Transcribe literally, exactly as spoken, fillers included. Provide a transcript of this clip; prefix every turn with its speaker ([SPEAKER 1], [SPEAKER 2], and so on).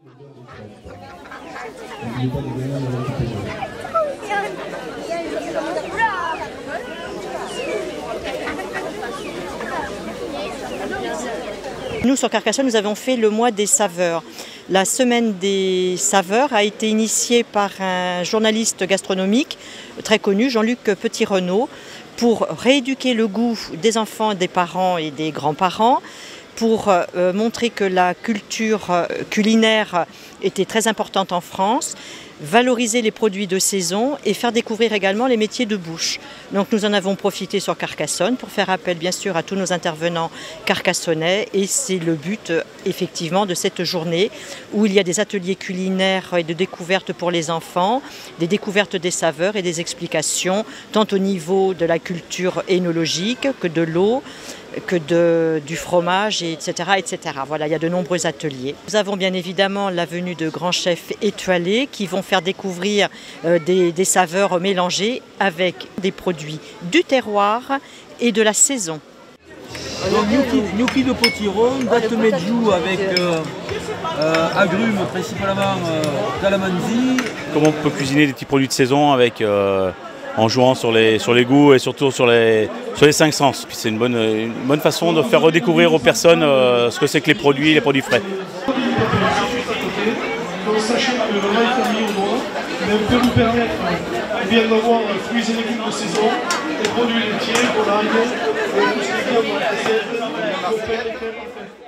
[SPEAKER 1] Nous, sur Carcassonne, nous avons fait le mois des saveurs. La semaine des saveurs a été initiée par un journaliste gastronomique très connu, Jean-Luc Petit-Renaud, pour rééduquer le goût des enfants, des parents et des grands-parents, pour euh, montrer que la culture culinaire était très importante en France, valoriser les produits de saison et faire découvrir également les métiers de bouche. Donc nous en avons profité sur Carcassonne pour faire appel bien sûr à tous nos intervenants carcassonnais, et c'est le but effectivement de cette journée où il y a des ateliers culinaires et de découvertes pour les enfants, des découvertes des saveurs et des explications tant au niveau de la culture œnologique que de l'eau, que de, du fromage, et etc., et cetera. Voilà, il y a de nombreux ateliers. Nous avons bien évidemment la venue de grands chefs étoilés qui vont faire découvrir euh, des, des saveurs mélangées avec des produits du terroir et de la saison.
[SPEAKER 2] Donc gnocchi, gnocchi de potiron, date medjoux avec euh, euh, agrumes principalement euh, calamansi.
[SPEAKER 3] Comment on peut cuisiner des petits produits de saison avec euh, en jouant sur les, sur les goûts et surtout sur les, sur les cinq sens. C'est une bonne, une bonne façon de faire redécouvrir aux personnes euh, ce que c'est que les produits, les produits frais.
[SPEAKER 4] Sachez que le vin est fermier au noir, mais peut nous permettre bien d'avoir fruits et légumes de saison, des produits laitiers, volailles, et tout ce qui est bien dans la recette,